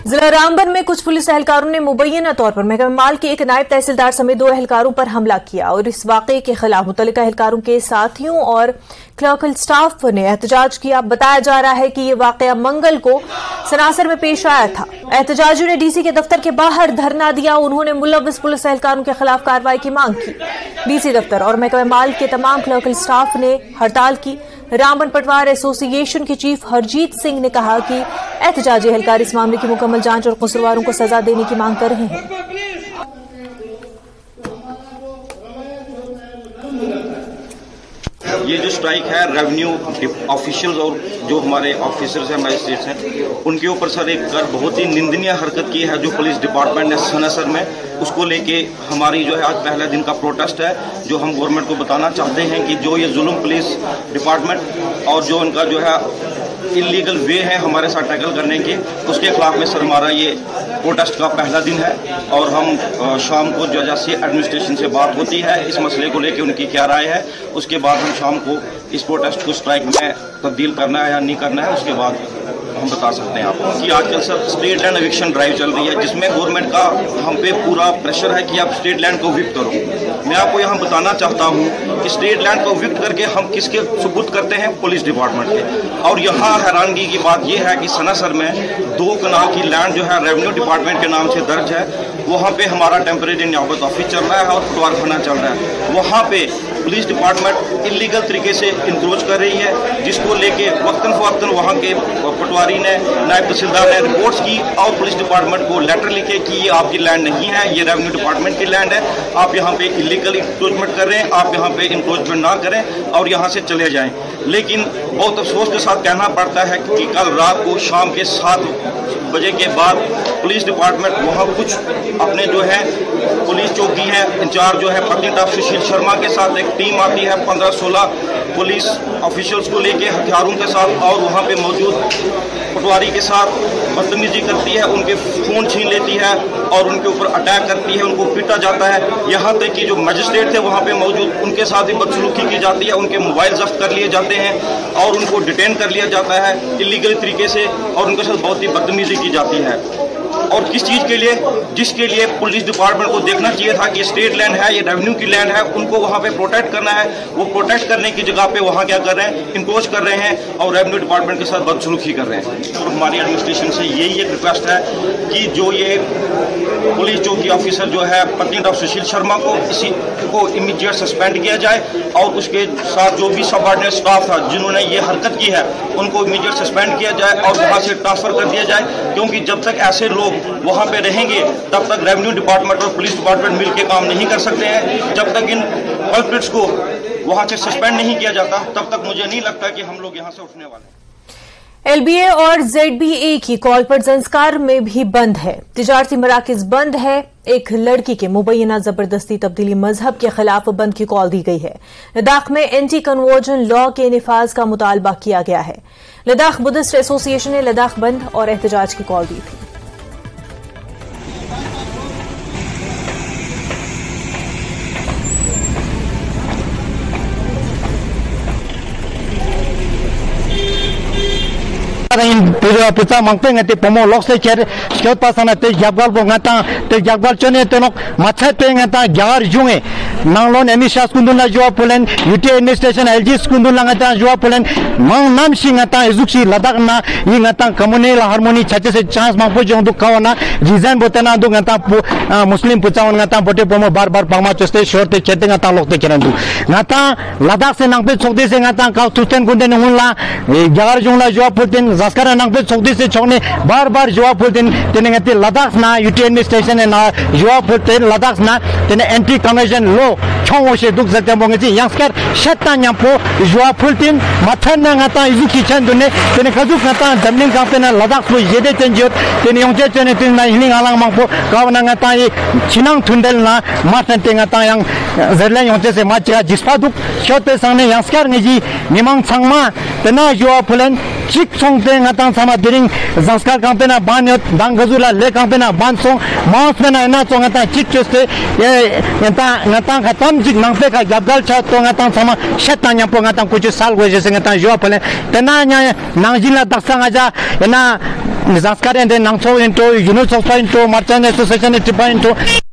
जिला रामबन में कुछ पुलिस एहलकारों ने मुबैना तौर पर महकमा माल के एक नायब तहसीलदार समेत 2 एहलकारों पर हमला किया और इस वाकये के खिलाफ मुतल्लिका एहलकारों के साथियों और क्लर्कल स्टाफ ने एहतजाज किया। बताया जा रहा है कि ये वाकया मंगल को सनासर में पेश आया था। एहतजाजियों ने डीसी के दफ्तर के बाहर धरना दिया। उन्होंने मुलव्विस पुलिस एहलकारों के खिलाफ कार्रवाई की मांग की। डीसी दफ्तर और महकमा माल के तमाम क्लर्कल स्टाफ ने हड़ताल की। रामबन पटवार एसोसिएशन के चीफ हरजीत सिंह ने कहा कि एहतजाजी एहलकार इस मामले की मुकम्मल जांच और कसूरवारों को सजा देने की मांग कर रहे हैं। ये जो स्ट्राइक है रेवेन्यू ऑफिशियल्स और जो हमारे ऑफिसर्स हैं, मजिस्ट्रेट्स हैं, उनके ऊपर सर एक बहुत ही निंदनीय हरकत की है जो पुलिस डिपार्टमेंट ने सनासर में। उसको लेके हमारी जो है आज पहला दिन का प्रोटेस्ट है, जो हम गवर्नमेंट को बताना चाहते हैं कि जो ये जुल्म पुलिस डिपार्टमेंट और जो उनका जो है इलीगल वे है हमारे साथ टैकल करने के, उसके खिलाफ में सर हमारा ये प्रोटेस्ट का पहला दिन है। और हम शाम को जज से एडमिनिस्ट्रेशन से बात होती है इस मसले को लेके, उनकी क्या राय है, उसके बाद हम शाम को इस प्रोटेस्ट को स्ट्राइक में तब्दील करना है या नहीं करना है, उसके बाद हम बता सकते हैं आपको कि आजकल sir state land eviction drive चल रही है, जिसमें गवर्नमेंट का हम पे पूरा प्रेशर है कि आप स्टेट लैंड को विक्ट करो। मैं आपको यहाँ बताना चाहता हूँ कि स्टेट लैंड को विक्ट करके हम किसके सबूत करते हैं, पुलिस डिपार्टमेंट के। और यहाँ हैरानगी की बात यह है कि सनासर में 2 कनाल की लैंड जो है रेवेन्यू डिपार्टमेंट के नाम से दर्ज है, वहाँ पे हमारा टेम्परेरी नियाबत ऑफिस चल रहा है और पटवारखाना चल रहा है। वहाँ पे पुलिस डिपार्टमेंट इलीगल तरीके से इंक्रोच कर रही है, जिसको लेके वक्तन फवक्तन वहाँ के पटवारी ने, नायब तहसीलदार ने रिपोर्ट्स की और पुलिस डिपार्टमेंट को लेटर लिखे कि ये आपकी लैंड नहीं है, ये रेवेन्यू डिपार्टमेंट की लैंड है, आप यहाँ पे इलीगल इंक्रोचमेंट कर रहे हैं, आप यहाँ पे इंक्रोचमेंट ना करें और यहाँ से चले जाएं। लेकिन बहुत अफसोस के साथ कहना पड़ता है कि कल रात को शाम के 7 बजे के बाद पुलिस डिपार्टमेंट वहाँ कुछ अपने जो है पुलिस चौकी है इंचार्ज जो है पत्नीटॉप सुशील शर्मा के साथ एक टीम आती है 15-16 पुलिस ऑफिशियल्स को लेके हथियारों के साथ, और वहाँ पे मौजूद पटवारी के साथ बदतमीजी करती है, उनके फ़ोन छीन लेती है और उनके ऊपर अटैक करती है, उनको पीटा जाता है। यहाँ तक कि जो मजिस्ट्रेट थे वहाँ पे मौजूद उनके साथ भी बदसलूकी की जाती है, उनके मोबाइल जब्त कर लिए जाते हैं और उनको डिटेन कर लिया जाता है इलीगल तरीके से, और उनके साथ बहुत ही बदतमीजी की जाती है। और किस चीज़ के लिए, जिसके लिए पुलिस डिपार्टमेंट को देखना चाहिए था कि स्टेट लैंड है, ये रेवेन्यू की लैंड है, उनको वहाँ पे प्रोटेक्ट करना है। वो प्रोटेक्ट करने की जगह पे वहाँ क्या कर रहे हैं, इंक्रोच कर रहे हैं और रेवेन्यू डिपार्टमेंट के साथ बदसलूकी कर रहे हैं। और हमारी एडमिनिस्ट्रेशन से यही एक रिक्वेस्ट है कि जो ये पुलिस चौकी ऑफिसर जो है पत्नीटॉप सुशील शर्मा को, इसी को इमीडिएट सस्पेंड किया जाए और उसके साथ जो भी सबऑर्डिनेट स्टाफ था जिन्होंने ये हरकत की है उनको इमीडिएट सस्पेंड किया जाए और वहाँ से ट्रांसफर कर दिया जाए। क्योंकि जब तक ऐसे लोग वहाँ पे रहेंगे तब तक रेवेन्यू डिपार्टमेंट और पुलिस डिपार्टमेंट मिलकर काम नहीं कर सकते हैं। जब तक इन कल्प्रिट्स को वहाँ से सस्पेंड नहीं किया जाता तब तक मुझे नहीं लगता कि हम लोग यहाँ से उठने वाले हैं। LBA और ZBA की कॉल पर ज़ंस्कार में भी बंद है, तिजारती मराकिज बंद है। एक लड़की के मुबैना जबरदस्ती तब्दीली मजहब के खिलाफ बंद की कॉल दी गई है। लद्दाख में एंटी कन्वर्जन लॉ के निफाज का मुतालबा किया गया है। लद्दाख बुद्धिस्ट एसोसिएशन ने लद्दाख बंद और एहतजाज की कॉल दी थी। पुचा मांगते ngate pomo lokse cher skot pasana te jabgal bo ngata te jabgal chone tenok macha te ngata jar junge nanglon emisha skunduna jwa polen UT administration LG skunduna ngata jwa polen mang nam singata ezuksi ladak na ingata communal harmony chache se chance mangpo jong du kawana reason botana du ngata muslim pucha ngata bote pomo bar bar pangma choste shorte chete ngata lokte kerandu ngata ladak se nangpe chokde se ngata ka tusten kunde nungla jar jungla jwa polten zaskara nangpe chokde से छोड़ने बार बार जवाब बोलते हैं तेने कहते लद्दाख ना यूटीएन station है ना जवाब बोलते हैं लद्दाख ना तेने एंटी कन्वर्जन लो छोंगो से दुख सकते हैं बोंगे जी यंगस्टर शतान यंपो जवाब बोलते हैं मथन ना गाता इजू किचन दुने तेने कजुक गाता जमीन का तेने लद्दाख को येदे चेंजियों तेने यंगे चने तेने ना हिलिंग आलांग मांगो काव ना गाता ये चिनांग थुंडल ना माथन तेने गाता यंग ज़रले यंगे से माचिया जिसपा दुख शोते संगे यंगस्टर ने जी निमांग संगमा तेना जवाब बोलें चिक सोंगते गाता sama diring zanskar kampena banyot dangazula le kampena bansong maus mena na chongata chik choste ngata ngata khatam jik nangpe ka gabgal cha to ngata sama shetanya po ngata kuchu sal goje se ngata jo pale tena nya nangjila daksang aja na Zaskar and then Nangso into Unit of Into Martin Association Tipa into